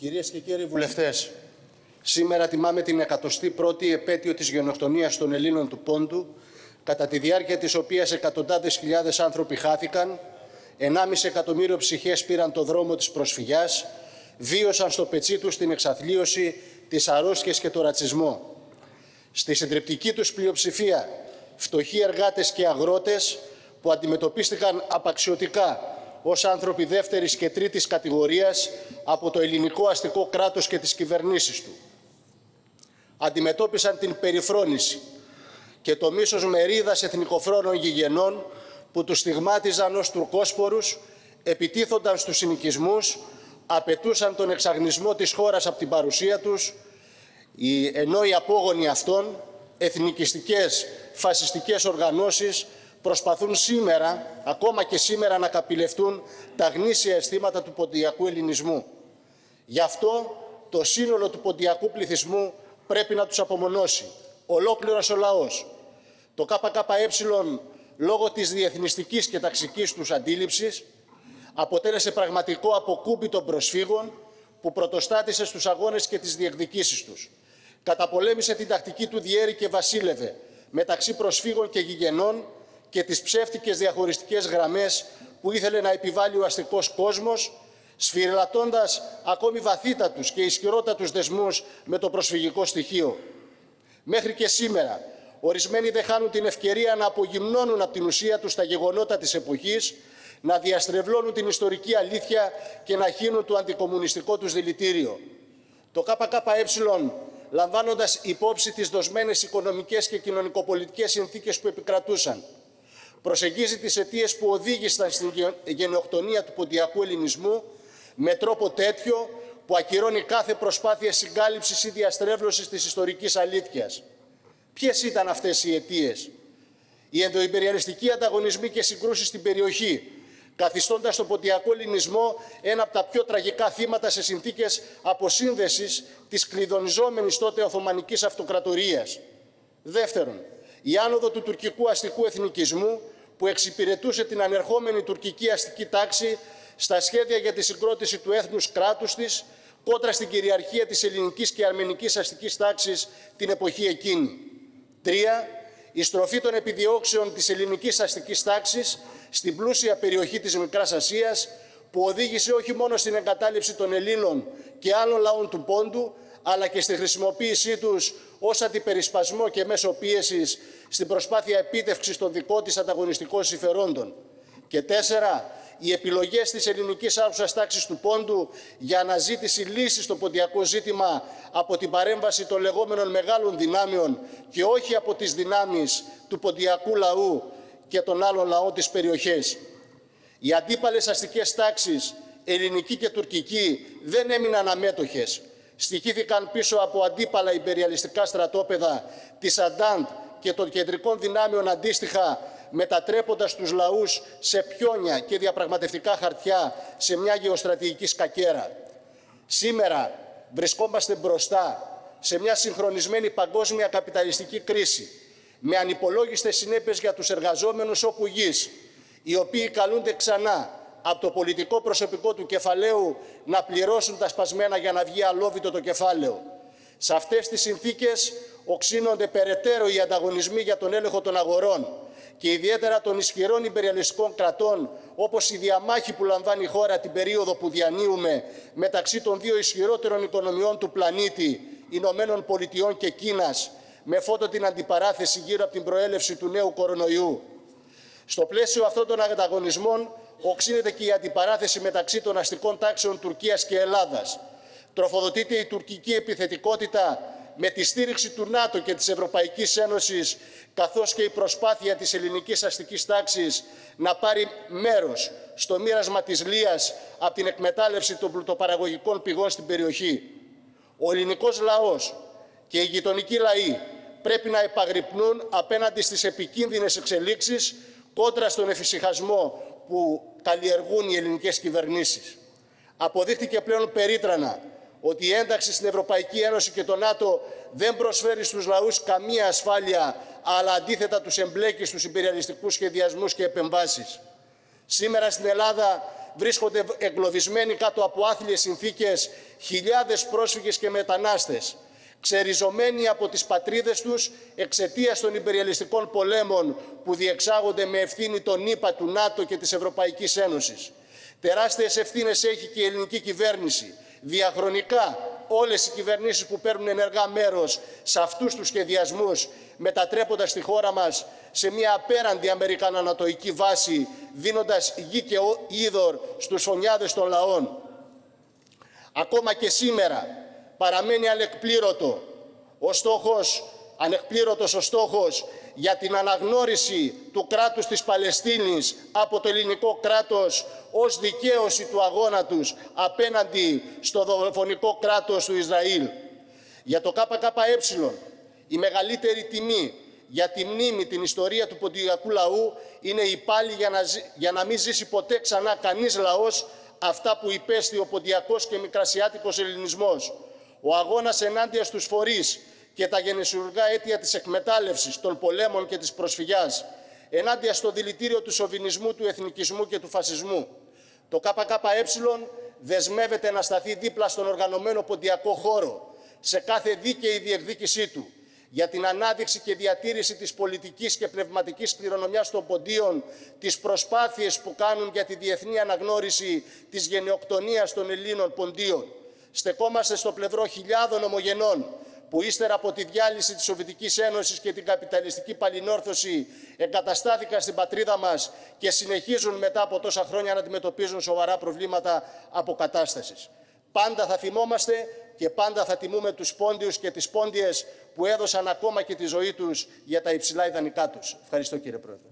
Κυρίες και κύριοι βουλευτές, σήμερα τιμάμε την 101η επέτειο της γενοκτονίας των Ελλήνων του Πόντου, κατά τη διάρκεια της οποίας εκατοντάδες χιλιάδες άνθρωποι χάθηκαν, 1,5 εκατομμύριο ψυχές πήραν το δρόμο της προσφυγιάς, βίωσαν στο πετσί τους την εξαθλίωση, τις αρρώστιες και το ρατσισμό. Στη συντριπτική τους πλειοψηφία, φτωχοί εργάτες και αγρότες που αντιμετωπίστηκαν απαξιωτικά ως άνθρωποι δεύτερης και τρίτης κατηγορίας από το ελληνικό αστικό κράτος και τις κυβερνήσεις του. Αντιμετώπισαν την περιφρόνηση και το μίσος μερίδας εθνικοφρόνων γηγενών που τους στιγμάτιζαν ως τουρκόσπορους, επιτίθονταν στους συνοικισμούς, απαιτούσαν τον εξαγνισμό της χώρας από την παρουσία τους, ενώ οι απόγονοι αυτών, εθνικιστικές, φασιστικές οργανώσεις, προσπαθούν σήμερα, ακόμα και σήμερα, να καπηλευτούν τα γνήσια αισθήματα του ποντιακού ελληνισμού. Γι' αυτό το σύνολο του ποντιακού πληθυσμού πρέπει να τους απομονώσει. Ολόκληρος ο λαός. Το ΚΚΕ, λόγω της διεθνιστικής και ταξικής τους αντίληψης, αποτέλεσε πραγματικό αποκούμπι των προσφύγων που πρωτοστάτησε στους αγώνες και τις διεκδικήσεις τους. Καταπολέμησε την τακτική του διέρη και βασίλευε μεταξύ προσφύγων και γηγενών και τις ψεύτικες διαχωριστικές γραμμές που ήθελε να επιβάλλει ο αστικός κόσμος, σφυριλατώντας ακόμη βαθύτατους και ισχυρότατους δεσμούς με το προσφυγικό στοιχείο. Μέχρι και σήμερα, ορισμένοι δεν χάνουν την ευκαιρία να απογυμνώνουν από την ουσία τους τα γεγονότα της εποχής, να διαστρεβλώνουν την ιστορική αλήθεια και να χύνουν το αντικομμουνιστικό τους δηλητήριο. Το ΚΚΕ, λαμβάνοντας υπόψη τις δοσμένες οικονομικές και κοινωνικοπολιτικές συνθήκες που επικρατούσαν, προσεγγίζει τις αιτίες που οδήγησαν στην γενοκτονία του ποντιακού ελληνισμού με τρόπο τέτοιο που ακυρώνει κάθε προσπάθεια συγκάλυψης ή διαστρέβλωσης της ιστορικής αλήθειας. Ποιες ήταν αυτές οι αιτίες? Οι ενδοϊμπεριαλιστικοί ανταγωνισμοί και συγκρούσεις στην περιοχή, καθιστώντας τον ποντιακό ελληνισμό ένα από τα πιο τραγικά θύματα σε συνθήκες αποσύνδεσης της κλειδονιζόμενης τότε Οθωμανικής Αυτοκρατορίας. Δεύτερον, η άνοδο του τουρκικού αστικού εθνικισμού που εξυπηρετούσε την ανερχόμενη τουρκική αστική τάξη στα σχέδια για τη συγκρότηση του έθνους κράτους της κόντρα στην κυριαρχία της ελληνικής και αρμενικής αστικής τάξης την εποχή εκείνη. 3. Η στροφή των επιδιώξεων της ελληνικής αστικής τάξης στην πλούσια περιοχή της Μικράς Ασίας που οδήγησε όχι μόνο στην εγκατάλειψη των Ελλήνων και άλλων λαών του Πόντου, αλλά και στη χρησιμοποίησή τους ως αντιπερισπασμό και μέσω πίεσης στην προσπάθεια επίτευξης των δικών της ανταγωνιστικών συμφερόντων. Και 4. Οι επιλογές της ελληνικής άρχουσας τάξης του Πόντου για αναζήτηση λύσης στο ποντιακό ζήτημα από την παρέμβαση των λεγόμενων μεγάλων δυνάμεων και όχι από τις δυνάμεις του ποντιακού λαού και των άλλων λαών της περιοχής. Οι αντίπαλες αστικές τάξεις, ελληνική και τουρκική, δεν έμειναν αμέτωχες. Στοιχήθηκαν πίσω από αντίπαλα ιμπεριαλιστικά στρατόπεδα της Αντάντ και των κεντρικών δυνάμεων αντίστοιχα, μετατρέποντας τους λαούς σε πιόνια και διαπραγματευτικά χαρτιά σε μια γεωστρατηγική σκακέρα. Σήμερα βρισκόμαστε μπροστά σε μια συγχρονισμένη παγκόσμια καπιταλιστική κρίση, με ανυπολόγιστες συνέπειες για τους εργαζόμενους όπου γης, οι οποίοι καλούνται ξανά από το πολιτικό προσωπικό του κεφαλαίου να πληρώσουν τα σπασμένα για να βγει αλόβητο το κεφάλαιο. Σε αυτές τις συνθήκες οξύνονται περαιτέρω οι ανταγωνισμοί για τον έλεγχο των αγορών και ιδιαίτερα των ισχυρών ιμπεριαλιστικών κρατών, όπως η διαμάχη που λαμβάνει η χώρα την περίοδο που διανύουμε μεταξύ των δύο ισχυρότερων οικονομιών του πλανήτη, Ηνωμένων Πολιτειών και Κίνας, με φώτο την αντιπαράθεση γύρω από την προέλευση του νέου κορονοϊού. Στο πλαίσιο αυτών των ανταγωνισμών οξύνεται και η αντιπαράθεση μεταξύ των αστικών τάξεων Τουρκίας και Ελλάδας. Τροφοδοτείται η τουρκική επιθετικότητα με τη στήριξη του ΝΑΤΟ και της Ευρωπαϊκής Ένωσης, καθώς και η προσπάθεια της ελληνικής αστικής τάξης να πάρει μέρος στο μοίρασμα της λίας από την εκμετάλλευση των πλουτοπαραγωγικών πηγών στην περιοχή. Ο ελληνικός λαός και οι γειτονικοί λαοί πρέπει να επαγρυπνούν απέναντι στις επικίνδυνες εξελίξεις κόντρα στον εφησυχασμό που καλλιεργούν οι ελληνικές κυβερνήσεις. Αποδείχθηκε πλέον περίτρανα ότι η ένταξη στην Ευρωπαϊκή Ένωση και το ΝΑΤΟ δεν προσφέρει στους λαούς καμία ασφάλεια, αλλά αντίθετα τους εμπλέκει στους ιμπεριαλιστικούς σχεδιασμούς και επεμβάσεις. Σήμερα στην Ελλάδα βρίσκονται εγκλωβισμένοι κάτω από άθλιες συνθήκες χιλιάδες πρόσφυγες και μετανάστες, ξεριζωμένοι από τις πατρίδες τους εξαιτίας των υπεριαλιστικών πολέμων που διεξάγονται με ευθύνη των ΗΠΑ, του ΝΑΤΟ και της Ευρωπαϊκής Ένωσης. Τεράστιες ευθύνες έχει και η ελληνική κυβέρνηση. Διαχρονικά όλες οι κυβερνήσεις που παίρνουν ενεργά μέρος σε αυτούς τους σχεδιασμούς, μετατρέποντας τη χώρα μας σε μια απέραντη αμερικανανατοϊκή βάση, δίνοντας γη και είδωρ στους φωνιάδες των λαών. Ακόμα και σήμερα παραμένει ανεκπλήρωτος ο στόχος για την αναγνώριση του κράτους της Παλαιστίνης από το ελληνικό κράτος ως δικαίωση του αγώνα τους απέναντι στο δολοφονικό κράτος του Ισραήλ. Για το ΚΚΕ, η μεγαλύτερη τιμή για τη μνήμη, την ιστορία του ποντιακού λαού είναι η πάλη για να μην ζήσει ποτέ ξανά κανείς λαός αυτά που υπέστη ο ποντιακός και μικρασιάτικος ελληνισμός. Ο αγώνας ενάντια στους φορείς και τα γενεσιουργά αίτια της εκμετάλλευσης, των πολέμων και της προσφυγιάς, ενάντια στο δηλητήριο του σοβινισμού, του εθνικισμού και του φασισμού. Το ΚΚΕ δεσμεύεται να σταθεί δίπλα στον οργανωμένο ποντιακό χώρο, σε κάθε δίκαιη διεκδίκησή του, για την ανάδειξη και διατήρηση της πολιτικής και πνευματικής κληρονομιάς των ποντίων, τις προσπάθειες που κάνουν για τη διεθνή αναγνώριση της γενεοκτονίας των Ελλήνων ποντίων. Στεκόμαστε στο πλευρό χιλιάδων ομογενών που ύστερα από τη διάλυση της Σοβιετικής Ένωσης και την καπιταλιστική παλινόρθωση εγκαταστάθηκαν στην πατρίδα μας και συνεχίζουν μετά από τόσα χρόνια να αντιμετωπίζουν σοβαρά προβλήματα αποκατάστασης. Πάντα θα θυμόμαστε και πάντα θα τιμούμε τους πόντιους και τις πόντιες που έδωσαν ακόμα και τη ζωή τους για τα υψηλά ιδανικά τους. Ευχαριστώ, κύριε Πρόεδρε.